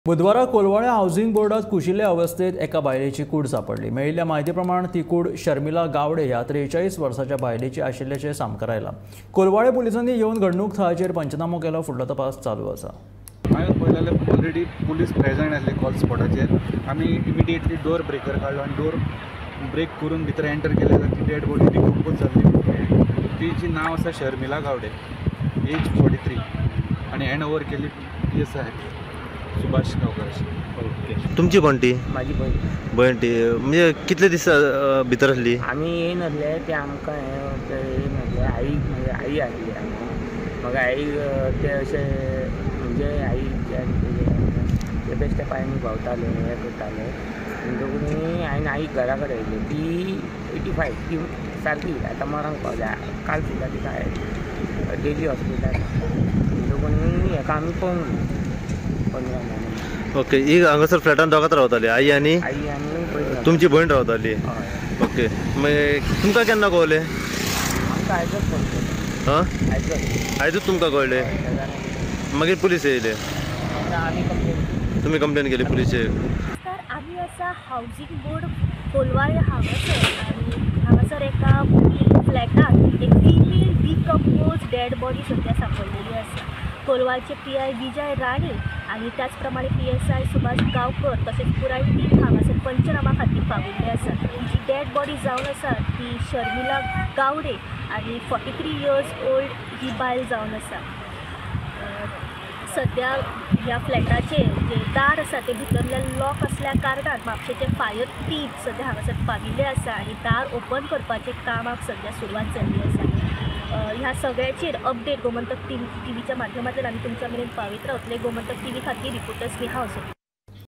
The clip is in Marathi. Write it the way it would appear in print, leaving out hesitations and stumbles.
बुधवारा कोलवाळ्या हाऊसिंग बोर्डात कुशिल्ल्या अवस्थेत एका बायलेची कूड सापडली। मेळिल्ल्या माहिती प्रमाण ती कूड शर्मिला गावडे ह्या 43 वर्साच्या बायलेची आशिल्ल्याचे सामकार आयला। कोलवाळे पुलिसांनी येवन घडणूक थळाचेर पंचनामो केलो। फुडलो तपास चालू आसा। हांवें पळयलें ऑलरेडी पुलीस प्रेजेंट आसले कॉल स्पॉटाचेर। आमी इमिडिएटली डोर ब्रेकर काडलो आनी डोर ब्रेक करून भितर एंटर केले जाल्यार ती डेड बॉडी डिकम्पोज जाल्ली। तिची नांव आसा शर्मिला गावडे, एज 43 आनी हँड ओवर केली PSI सुभाष गांवकर। ओके, तुमची बंटी माझी बहीण बंटी म्हणजे कितले दीस भितर आसली? आमी येयन असले ते आमकां येयन असले आई म्हणजे आई आसली मग आई ते अशें म्हणजे आई ते बेश्टे पांयांनी भोंवताले हें करताले म्हणटकूच हांवें आई घरा कडेन येयली। ती 85 ती सारकी आतां मरांक पावल्या। काल सुद्दां तिका हांवें डेली हॉस्पिटल म्हणटकूच हेका आमी पळोवंक 15 म्हयने। ओके, ही हांगासर फ्लॅटान दोगात रावताली आई आनी भयण? तुमची भयण रावताली? हय। ओके, मागीर तुमकां केन्ना कळलें? आमकां आयजच फोन केलो। हां, आयजूच तुमकां कळलें? मागीर पुलीस येयले? आमी कंप्लेन तुम्ही कंप्लेन केली पुलिशेक? तर आम्ही असा हाऊसिंग बोर्ड कोलवाळे हांगासर आणि हांगासर एका फ्लॅटात एक फिमेल डिकम्पोज डेड बॉडी सध्या सापडलेली आसा। कोलवाळचे PI विजय राणे आणि त्याचप्रमाणे PSI सुभाष गांवकर तसेच पुराय टीम हांगासर पंचनामा खातीर पाविल्ले आसा। जी डेड बॉडी जावन आसा ती शर्मिला गावडे आणि 43 इयर्स ओल्ड ही बायल जावन आसा। सध्या ह्या फ्लॅटाचे जे दार आसा ते भितरल्यान लॉक असल्या कारणान म्हापशेचे फायर टीम सध्या हांगासर पाविल्ले आसा आणि दार ओपन करपाचे कामाक सध्या सुरवात जाल्ली आसा। ह्या सगळ्याचेर अपडेट गोमंतक टीव्हीच्या माध्यमांतल्यान आमी तुमच्या मेरेन पावयत रावतले। गोमंतक TV खातीर रिपोर्टर स्नेहा असो।